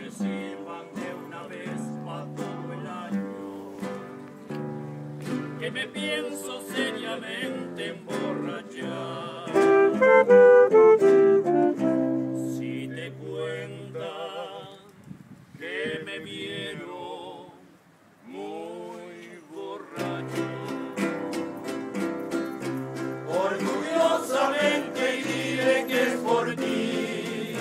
reciban de una vez pa' todo el año, que me pienso seriamente emborrachar. Si te cuentas que me vieron muy borracho, orgullosamente diré que es por ti,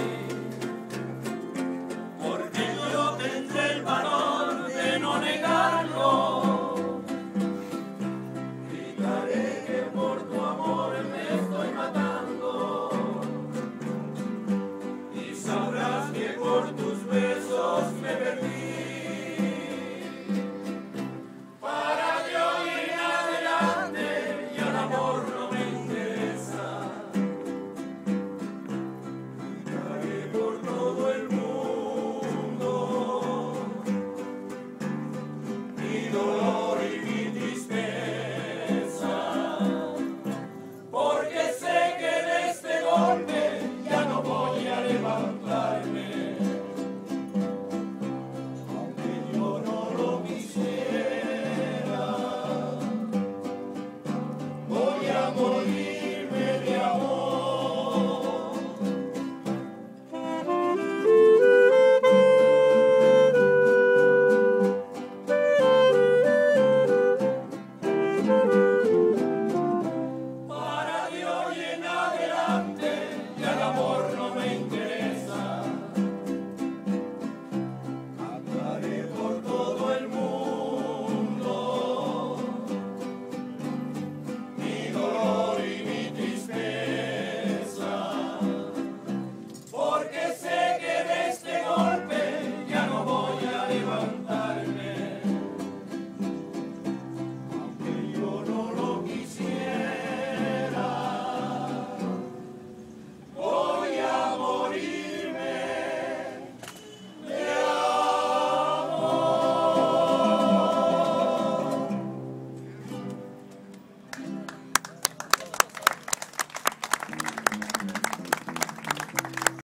porque yo tendré el valor de no negarlo. Gritaré que por tu amor me estoy matando, y sabrás que por tu